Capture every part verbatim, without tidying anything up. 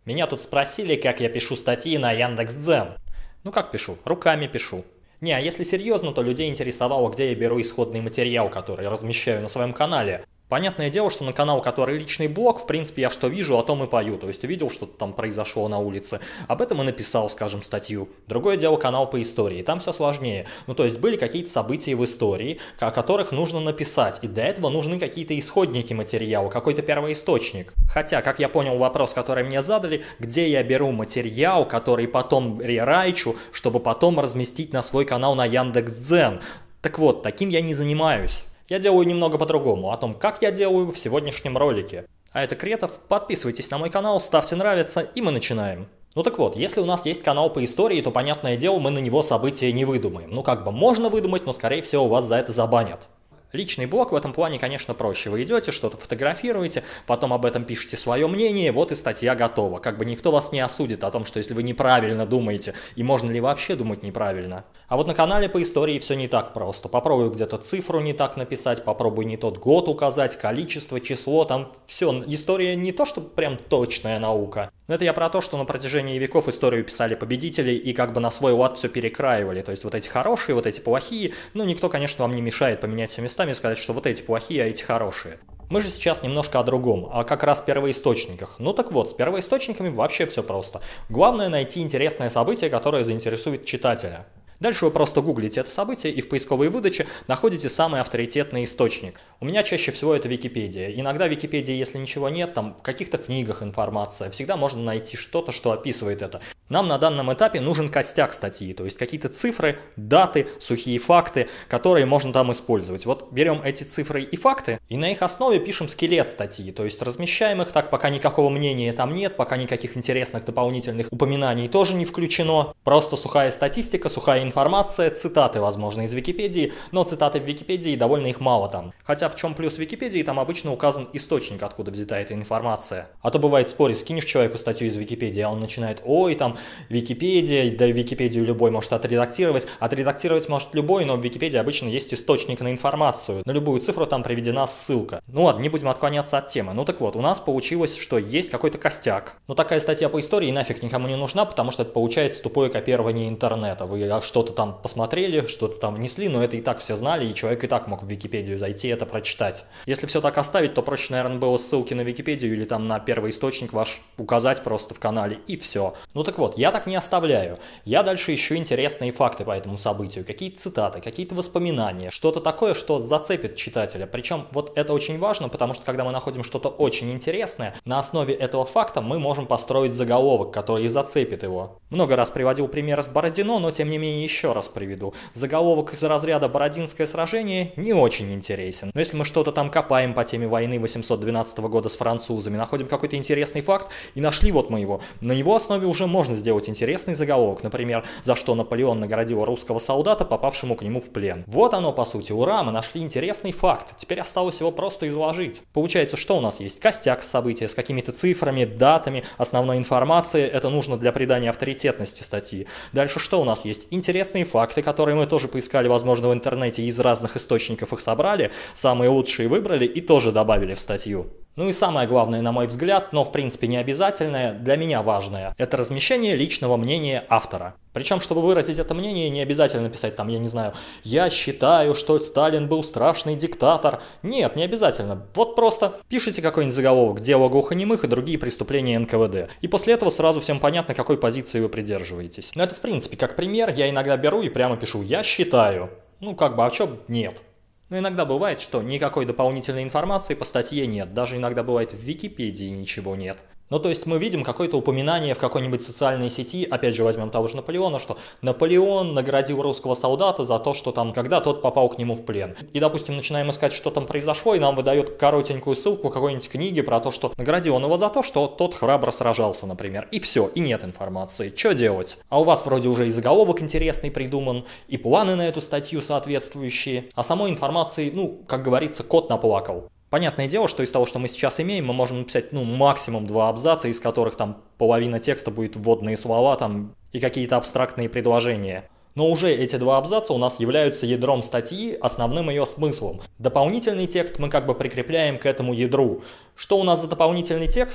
Меня тут спросили, как я пишу статьи на Яндекс.Дзен. Ну как пишу? Руками пишу. Не, а если серьезно, то людей интересовало, где я беру исходный материал, который размещаю на своем канале. Понятное дело, что на канал, который личный блог, в принципе, я что вижу, о том и пою. То есть увидел, что-то там произошло на улице, об этом и написал, скажем, статью. Другое дело канал по истории, там все сложнее. Ну то есть были какие-то события в истории, о которых нужно написать, и для этого нужны какие-то исходники материала, какой-то первоисточник. Хотя, как я понял вопрос, который мне задали, где я беру материал, который потом рерайчу, чтобы потом разместить на свой канал на Яндекс.Дзен. Так вот, таким я не занимаюсь. Я делаю немного по-другому, о том, как я делаю в сегодняшнем ролике. А это Кретов, подписывайтесь на мой канал, ставьте нравится, и мы начинаем. Ну так вот, если у нас есть канал по истории, то, понятное дело, мы на него события не выдумаем. Ну как бы можно выдумать, но скорее всего вас за это забанят. Личный блог в этом плане, конечно, проще. Вы идете, что-то фотографируете, потом об этом пишете свое мнение, вот и статья готова. Как бы никто вас не осудит о том, что если вы неправильно думаете, и можно ли вообще думать неправильно. А вот на канале по истории все не так просто. Попробую где-то цифру не так написать, попробую не тот год указать, количество, число, там все. История не то, что прям точная наука. Но это я про то, что на протяжении веков историю писали победители и как бы на свой лад все перекраивали. То есть вот эти хорошие, вот эти плохие, ну никто, конечно, вам не мешает поменять все местами и сказать, что вот эти плохие, а эти хорошие. Мы же сейчас немножко о другом, а как раз первоисточниках. Ну так вот, с первоисточниками вообще все просто. Главное найти интересное событие, которое заинтересует читателя. Дальше вы просто гуглите это событие и в поисковой выдаче находите самый авторитетный источник. У меня чаще всего это Википедия. Иногда в Википедии, если ничего нет, там в каких-то книгах информация, всегда можно найти что-то, что описывает это. Нам на данном этапе нужен костяк статьи, то есть какие-то цифры, даты, сухие факты, которые можно там использовать. Вот берем эти цифры и факты и на их основе пишем скелет статьи, то есть размещаем их так, пока никакого мнения там нет, пока никаких интересных дополнительных упоминаний тоже не включено. Просто сухая статистика, сухая информация, цитаты, возможно, из Википедии, но цитаты в Википедии довольно их мало там. Хотя в чем плюс Википедии, там обычно указан источник, откуда взята эта информация. А то бывает в споре, скинешь человеку статью из Википедии, а он начинает, ой, там, Википедия, да Википедию любой может отредактировать. Отредактировать может любой, но в Википедии обычно есть источник на информацию. На любую цифру там приведена ссылка. Ну ладно, не будем отклоняться от темы. Ну так вот, у нас получилось, что есть какой-то костяк. Но такая статья по истории нафиг никому не нужна, потому что это получается тупое копирование интернета. Вы что-то там посмотрели, что-то там внесли, но это и так все знали, и человек и так мог в Википедию зайти и это прочитать. Если все так оставить, то проще, наверное, было ссылки на Википедию или там на первый источник ваш указать просто в канале, и все. Ну так вот, я так не оставляю. Я дальше ищу интересные факты по этому событию, какие-то цитаты, какие-то воспоминания, что-то такое, что зацепит читателя. Причем вот это очень важно, потому что когда мы находим что-то очень интересное, на основе этого факта мы можем построить заголовок, который и зацепит его. Много раз приводил пример с Бородино, но тем не менее еще раз приведу. Заголовок из разряда «Бородинское сражение» не очень интересен. Но если мы что-то там копаем по теме войны восемьсот двенадцатого года с французами, находим какой-то интересный факт и нашли вот мы его, на его основе уже можно сделать интересный заголовок. Например, за что Наполеон наградил русского солдата, попавшему к нему в плен. Вот оно по сути, ура, мы нашли интересный факт. Теперь осталось его просто изложить. Получается, что у нас есть? Костяк события с какими-то цифрами, датами, основной информацией. Это нужно для придания авторитетности статьи. Дальше что у нас есть? Интересные факты, которые мы тоже поискали, возможно, в интернете, из разных источников их собрали, самые лучшие выбрали и тоже добавили в статью. Ну и самое главное, на мой взгляд, но в принципе не обязательное, для меня важное, это размещение личного мнения автора. Причем, чтобы выразить это мнение, не обязательно писать там, я не знаю, я считаю, что Сталин был страшный диктатор. Нет, не обязательно. Вот просто пишите какой-нибудь заголовок «Дело глухонемых и другие преступления эн ка вэ дэ». И после этого сразу всем понятно, какой позиции вы придерживаетесь. Но это в принципе как пример, я иногда беру и прямо пишу «я считаю». Ну как бы, а чё нет? Но иногда бывает, что никакой дополнительной информации по статье нет, даже иногда бывает в Википедии ничего нет. Ну то есть мы видим какое-то упоминание в какой-нибудь социальной сети, опять же возьмем того же Наполеона, что Наполеон наградил русского солдата за то, что там, когда тот попал к нему в плен. И допустим начинаем искать, что там произошло, и нам выдает коротенькую ссылку какой-нибудь книги про то, что наградил он его за то, что тот храбро сражался, например. И все, и нет информации. Что делать? А у вас вроде уже и заголовок интересный придуман, и планы на эту статью соответствующие, а самой информации, ну, как говорится, кот наплакал. Понятное дело, что из того, что мы сейчас имеем, мы можем написать, ну, максимум два абзаца, из которых там половина текста будет вводные слова там и какие-то абстрактные предложения. Но уже эти два абзаца у нас являются ядром статьи, основным ее смыслом. Дополнительный текст мы как бы прикрепляем к этому ядру. Что у нас за дополнительный текст?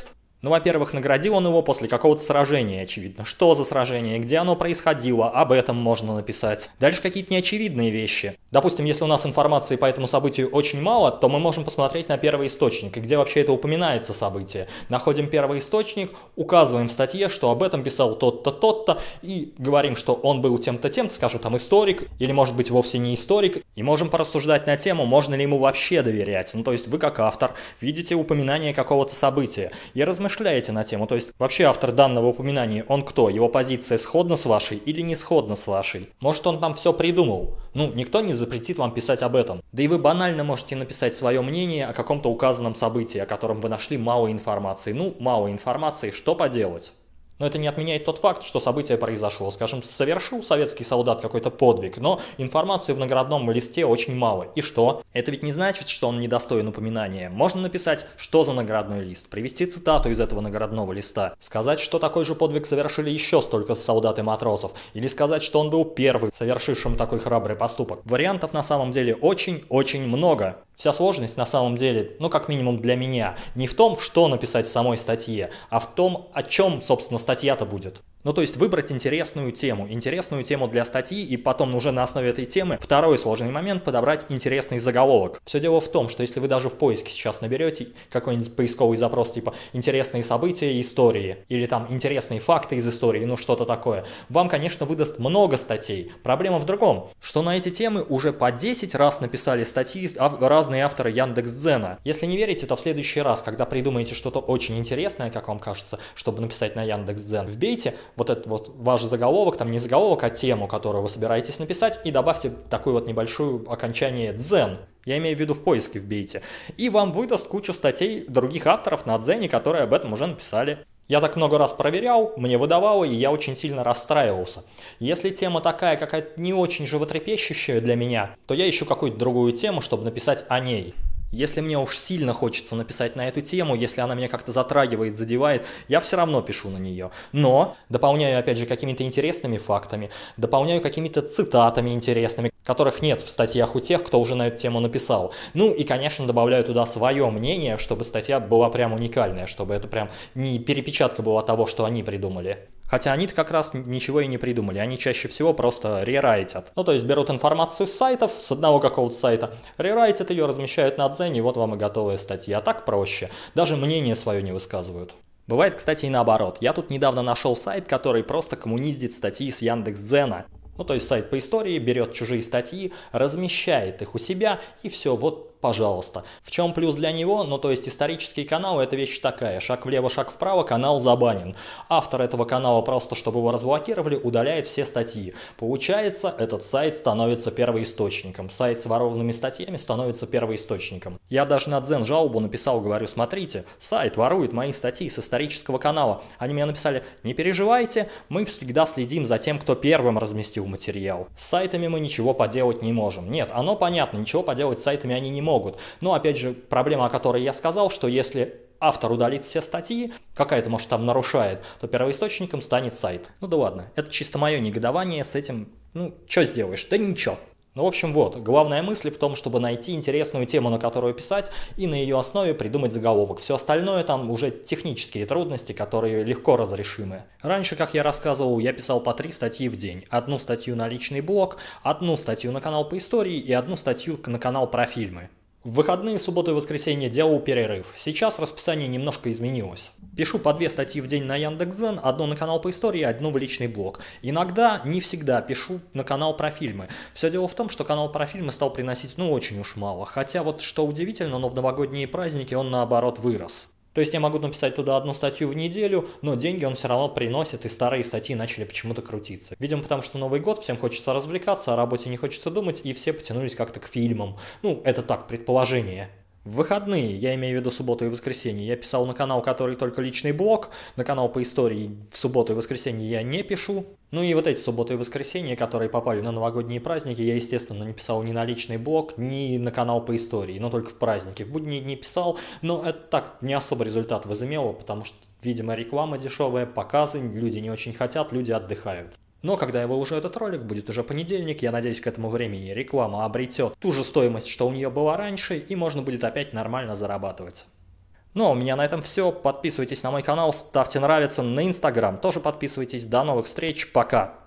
Ну, во-первых, наградил он его после какого-то сражения, очевидно. Что за сражение, где оно происходило, об этом можно написать. Дальше какие-то неочевидные вещи. Допустим, если у нас информации по этому событию очень мало, то мы можем посмотреть на первый источник, и где вообще это упоминается событие. Находим первый источник, указываем в статье, что об этом писал тот-то, тот-то, и говорим, что он был тем-то, тем-то, скажем, там историк, или может быть вовсе не историк, и можем порассуждать на тему, можно ли ему вообще доверять. Ну, то есть вы как автор видите упоминание какого-то события и размышляете на тему, то есть вообще автор данного упоминания, он кто? Его позиция сходна с вашей или не сходна с вашей? Может, он там все придумал? Ну, никто не запретит вам писать об этом. Да и вы банально можете написать свое мнение о каком-то указанном событии, о котором вы нашли мало информации. Ну, мало информации, что поделать? Но это не отменяет тот факт, что событие произошло. Скажем, совершил советский солдат какой-то подвиг, но информации в наградном листе очень мало. И что? Это ведь не значит, что он недостоин упоминания. Можно написать, что за наградной лист, привести цитату из этого наградного листа, сказать, что такой же подвиг совершили еще столько солдат и матросов, или сказать, что он был первым, совершившим такой храбрый поступок. Вариантов на самом деле очень-очень много. Вся сложность на самом деле, ну как минимум для меня, не в том, что написать в самой статье, а в том, о чем, собственно, статья-то будет. Ну то есть выбрать интересную тему, интересную тему для статьи, и потом уже на основе этой темы второй сложный момент подобрать интересный заголовок. Все дело в том, что если вы даже в поиске сейчас наберете какой-нибудь поисковый запрос типа «интересные события истории» или там «интересные факты из истории», ну что-то такое, вам, конечно, выдаст много статей. Проблема в другом, что на эти темы уже по десять раз написали статьи разные авторы Яндекс.Дзена. Если не верите, то в следующий раз, когда придумаете что-то очень интересное, как вам кажется, чтобы написать на Яндекс.Дзен, вбейте вот этот вот ваш заголовок, там не заголовок, а тему, которую вы собираетесь написать, и добавьте такую вот небольшую окончание «дзен». Я имею в виду в поиске вбейте. И вам выдаст кучу статей других авторов на Дзене, которые об этом уже написали. Я так много раз проверял, мне выдавало, и я очень сильно расстраивался. Если тема такая какая-то не очень животрепещущая для меня, то я ищу какую-то другую тему, чтобы написать о ней. Если мне уж сильно хочется написать на эту тему, если она меня как-то затрагивает, задевает, я все равно пишу на нее. Но дополняю опять же какими-то интересными фактами, дополняю какими-то цитатами интересными, которых нет в статьях у тех, кто уже на эту тему написал. Ну и, конечно, добавляю туда свое мнение, чтобы статья была прям уникальная, чтобы это прям не перепечатка была того, что они придумали. Хотя они-то как раз ничего и не придумали, они чаще всего просто рерайтят. Ну то есть берут информацию с сайтов, с одного какого-то сайта, рерайтят ее, размещают на Дзене, и вот вам и готовая статья. А так проще, даже мнение свое не высказывают. Бывает, кстати, и наоборот. Я тут недавно нашел сайт, который просто коммуниздит статьи с Яндекс.Дзена. Ну то есть сайт по истории берет чужие статьи, размещает их у себя и все, вот пожалуйста. В чем плюс для него? Ну то есть исторический канал — это вещь такая, шаг влево, шаг вправо, канал забанен. Автор этого канала просто, чтобы его разблокировали, удаляет все статьи. Получается, этот сайт становится первоисточником. Сайт с ворованными статьями становится первоисточником. Я даже на Дзен жалобу написал, говорю, смотрите, сайт ворует мои статьи с исторического канала. Они мне написали, не переживайте, мы всегда следим за тем, кто первым разместил материал. С сайтами мы ничего поделать не можем. Нет, оно понятно, ничего поделать с сайтами они не могут. Но опять же, проблема, о которой я сказал, что если автор удалит все статьи, какая-то, может, там нарушает, то первоисточником станет сайт. Ну да ладно, это чисто мое негодование с этим, ну, что сделаешь? Да ничего. Ну, в общем, вот, главная мысль в том, чтобы найти интересную тему, на которую писать, и на ее основе придумать заголовок. Все остальное там уже технические трудности, которые легко разрешимы. Раньше, как я рассказывал, я писал по три статьи в день. Одну статью на личный блог, одну статью на канал по истории и одну статью на канал про фильмы. В выходные, субботу и воскресенье делал перерыв. Сейчас расписание немножко изменилось. Пишу по две статьи в день на Яндекс.Дзен, одну на канал по истории, одну в личный блог. Иногда, не всегда, пишу на канал про фильмы. Все дело в том, что канал про фильмы стал приносить ну очень уж мало. Хотя вот что удивительно, но в новогодние праздники он наоборот вырос. То есть я могу написать туда одну статью в неделю, но деньги он все равно приносит, и старые статьи начали почему-то крутиться. Видимо, потому что Новый год, всем хочется развлекаться, о работе не хочется думать, и все потянулись как-то к фильмам. Ну, это так, предположение. В выходные, я имею в виду субботу и воскресенье, я писал на канал, который только личный блог, на канал по истории в субботу и воскресенье я не пишу. Ну и вот эти субботы и воскресенья, которые попали на новогодние праздники, я, естественно, не писал ни на личный блог, ни на канал по истории, но только в праздники. В будни не писал, но это так не особо результат возымело, потому что, видимо, реклама дешевая, показы, люди не очень хотят, люди отдыхают. Но когда я выложу этот ролик, будет уже понедельник, я надеюсь, к этому времени реклама обретет ту же стоимость, что у нее была раньше, и можно будет опять нормально зарабатывать. Ну а у меня на этом все. Подписывайтесь на мой канал, ставьте нравится, на Инстаграм тоже подписывайтесь. До новых встреч, пока!